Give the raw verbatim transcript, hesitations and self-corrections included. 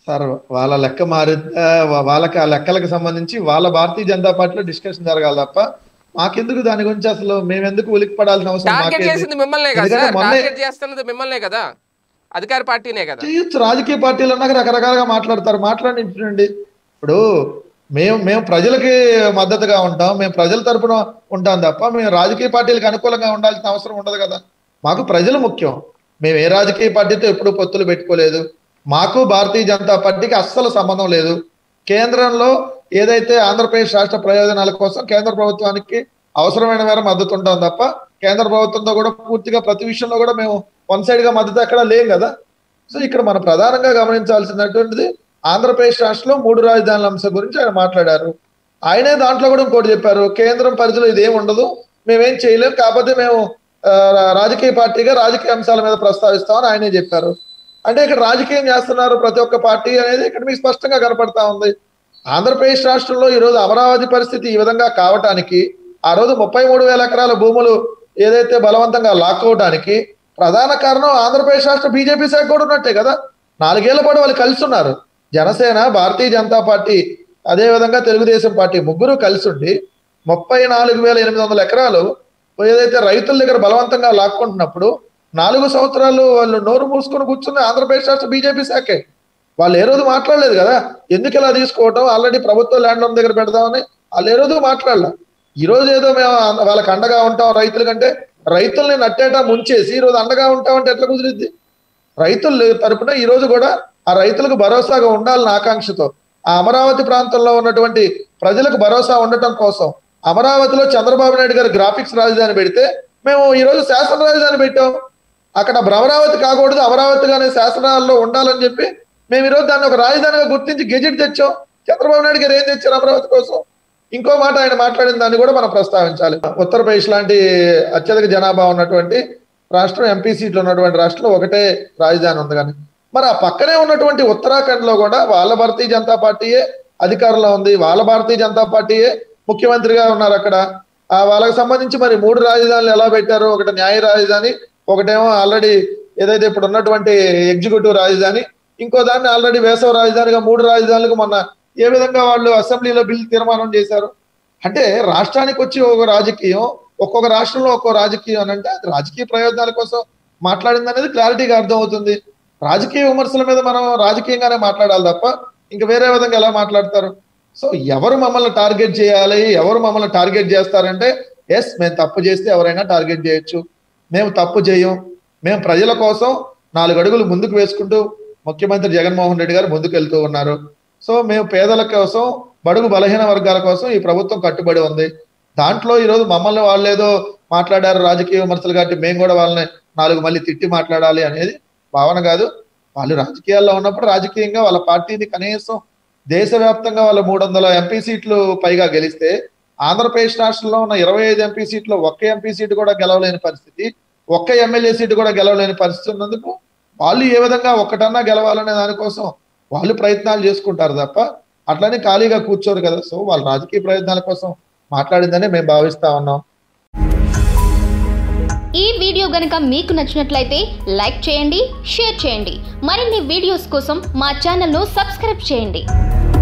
Sir వాళ్ళ లెక్క మారి వాళ్ళకి ఆ లెక్కలకు సంబంధించి వాళ్ళ భారతీయ జనతా పార్టీలో డిస్కషన్ జరగాలి తప్ప మాకెందుకు దాని గురించి అసలు మేము ఎందుకు ఉలికి పడాల్సిన అవసరం టార్గెట్ మాకేంది? చేసింది మిమ్మల్నే కదా ఎందుకంటే సార్, మొన్నే టార్గెట్ చేస్తున్నది మిమ్మల్నే కదా, అధికార పార్టీనే కదా. చేయొచ్చు, రాజకీయ పార్టీలు అన్నాక రకరకాలుగా మాట్లాడతారు, మాట్లాడించండి. ఇప్పుడు మేము మేము ప్రజలకి మద్దతుగా ఉంటాం, మేము ప్రజల తరపున ఉంటాం తప్ప మేము రాజకీయ పార్టీలకు అనుకూలంగా ఉండాల్సిన అవసరం ఉండదు కదా. మాకు ప్రజలు ముఖ్యం. మేము ఏ రాజకీయ పార్టీతో ఎప్పుడు పొత్తులు పెట్టుకోలేదు. మాకు భారతీయ జనతా పార్టీకి అస్సలు సంబంధం లేదు. కేంద్రంలో ఏదైతే ఆంధ్రప్రదేశ్ రాష్ట్ర ప్రయోజనాల కోసం కేంద్ర ప్రభుత్వానికి అవసరమైన మేర మద్దతు ఉంటాం తప్ప కేంద్ర ప్రభుత్వంతో కూడా పూర్తిగా ప్రతి విషయంలో కూడా మేము వన్ సైడ్ గా మద్దతు ఎక్కడ లేం కదా. సో ఇక్కడ మనం ప్రధానంగా గమనించాల్సినటువంటిది ఆంధ్రప్రదేశ్ రాష్ట్రంలో మూడు రాజధానుల అంశం గురించి ఆయన మాట్లాడారు. ఆయనే దాంట్లో కూడా ఇంకోటి చెప్పారు, కేంద్రం పరిధిలో ఇదేం ఉండదు, మేమేం చేయలేం, కాకపోతే మేము రాజకీయ పార్టీగా రాజకీయ అంశాల మీద ప్రస్తావిస్తామని ఆయనే చెప్పారు. అంటే ఇక్కడ రాజకీయం చేస్తున్నారు ప్రతి ఒక్క పార్టీ అనేది ఇక్కడ మీకు స్పష్టంగా కనపడతా ఉంది. ఆంధ్రప్రదేశ్ రాష్ట్రంలో ఈ రోజు అమరావతి పరిస్థితి ఈ విధంగా కావటానికి, ఆ రోజు ముప్పై మూడు వేల ఎకరాల భూములు ఏదైతే బలవంతంగా లాక్కోవడానికి ప్రధాన కారణం ఆంధ్రప్రదేశ్ రాష్ట్ర బీజేపీ శాఖ కూడా ఉన్నట్టే కదా. నాలుగేళ్ల పాటు వాళ్ళు కలిసి ఉన్నారు. జనసేన, భారతీయ జనతా పార్టీ, అదే విధంగా తెలుగుదేశం పార్టీ ముగ్గురు కలిసి ఉండి ముప్పై నాలుగు వేల ఎనిమిది వందల ఎకరాలు ఏదైతే రైతుల దగ్గర బలవంతంగా లాక్కుంటున్నప్పుడు నాలుగు సంవత్సరాలు వాళ్ళు నోరు మూసుకొని కూర్చున్న ఆంధ్రప్రదేశ్ రాష్ట్ర బీజేపీ శాఖే. వాళ్ళు ఏ రోజు మాట్లాడలేదు కదా, ఎందుకు ఇలా తీసుకోవటం, ఆల్రెడీ ప్రభుత్వ ల్యాండ్ లోన్ దగ్గర పెడదామని వాళ్ళు ఏ రోజు మాట్లాడలే. ఈ రోజు ఏదో మేము వాళ్ళకి అండగా ఉంటాం రైతుల కంటే, రైతుల్ని నట్టేటా ముంచేసి ఈ రోజు అండగా ఉంటామంటే ఎట్లా కుదిరిద్ది? రైతుల తరపున ఈ రోజు కూడా ఆ రైతులకు భరోసాగా ఉండాలని ఆకాంక్షతో ఆ అమరావతి ప్రాంతంలో ఉన్నటువంటి ప్రజలకు భరోసా ఉండటం కోసం అమరావతిలో చంద్రబాబు నాయుడు గారు గ్రాఫిక్స్ రాజధాని పెడితే మేము ఈ రోజు శాసన రాజధాని పెట్టాం. అక్కడ భ్రమరావతి కాకూడదు, అమరావతిగానే శాసనాల్లో ఉండాలని చెప్పి మేము ఈరోజు దాన్ని ఒక రాజధానిగా గుర్తించి గెజెట్ తెచ్చాం. చంద్రబాబు నాయుడు గారు ఏం తెచ్చారు అమరావతి కోసం? ఇంకో మాట ఆయన మాట్లాడిన దాన్ని కూడా మనం ప్రస్తావించాలి. ఉత్తరప్రదేశ్ లాంటి అత్యధిక జనాభా ఉన్నటువంటి రాష్ట్రం, ఎంపీ సీట్లు ఉన్నటువంటి రాష్ట్రంలో ఒకటే రాజధాని ఉంది. కానీ మరి ఆ పక్కనే ఉన్నటువంటి ఉత్తరాఖండ్ లో కూడా వాళ్ళ భారతీయ జనతా పార్టీయే అధికారంలో ఉంది, వాళ్ళ భారతీయ జనతా పార్టీయే ముఖ్యమంత్రిగా ఉన్నారు. అక్కడ ఆ వాళ్ళకి సంబంధించి మరి మూడు రాజధానులు ఎలా పెట్టారు? ఒకటి న్యాయ రాజధాని, ఒకటేమో ఆల్రెడీ ఏదైతే ఇప్పుడు ఉన్నటువంటి ఎగ్జిక్యూటివ్ రాజధాని, ఇంకో దాన్ని ఆల్రెడీ వేసవ రాజధానిగా మూడు రాజధానులకు మొన్న ఏ విధంగా వాళ్ళు అసెంబ్లీలో బిల్ తీర్మానం చేశారు. అంటే రాష్ట్రానికి వచ్చి ఒక రాజకీయం, ఒక్కొక్క రాష్ట్రంలో ఒక్కో రాజకీయం అని అంటే అది రాజకీయ ప్రయోజనాల కోసం మాట్లాడింది అనేది క్లారిటీగా అర్థమవుతుంది. రాజకీయ విమర్శల మీద మనం రాజకీయంగానే మాట్లాడాలి తప్ప ఇంకా వేరే విధంగా ఎలా మాట్లాడతారు? సో ఎవరు మమ్మల్ని టార్గెట్ చేయాలి, ఎవరు మమ్మల్ని టార్గెట్ చేస్తారంటే ఎస్, మేము తప్పు చేస్తే ఎవరైనా టార్గెట్ చేయొచ్చు. మేము తప్పు చేయం. మేము ప్రజల కోసం నాలుగు అడుగులు ముందుకు వేసుకుంటూ ముఖ్యమంత్రి జగన్మోహన్ రెడ్డి గారు ముందుకు వెళ్తూ ఉన్నారు. సో మేము పేదల కోసం, బడుగు బలహీన వర్గాల కోసం ఈ ప్రభుత్వం కట్టుబడి ఉంది. దాంట్లో ఈరోజు మమ్మల్ని వాళ్ళు ఏదో మాట్లాడారు రాజకీయ విమర్శలు కాబట్టి మేము కూడా వాళ్ళని నాలుగు మళ్ళీ తిట్టి మాట్లాడాలి అనేది భావన కాదు. వాళ్ళు రాజకీయాల్లో ఉన్నప్పుడు రాజకీయంగా వాళ్ళ పార్టీని కనీసం దేశవ్యాప్తంగా వాళ్ళ మూడు వందల ఎంపీ సీట్లు పైగా గెలిస్తే ఆంధ్రప్రదేశ్ రాష్ట్రంలో ఉన్న ఇరవై ఐదు ఎంపీ సీట్లు ఒక్క ఎంపీ సీటు కూడా గెలవలేని పరిస్థితి, ఒక్క ఎమ్మెల్యే సీటు కూడా గెలవలేని పరిస్థితి ఉన్నందుకు వాళ్ళు ఏ విధంగా ఒక్కటన్నా గెలవాలనే దానికోసం వాళ్ళు ప్రయత్నాలు చేసుకుంటారు తప్ప అట్లని ఖాళీగా కూర్చోరు కదా. సో వాళ్ళ రాజకీయ ప్రయత్నాల కోసం మాట్లాడిందని మేము భావిస్తా ఉన్నాం. ఈ వీడియో గనుక మీకు నచ్చినట్లయితే లైక్ చేయండి, షేర్ చేయండి. మరిన్ని వీడియోస్ కోసం మా ఛానల్ను సబ్స్క్రైబ్ చేయండి.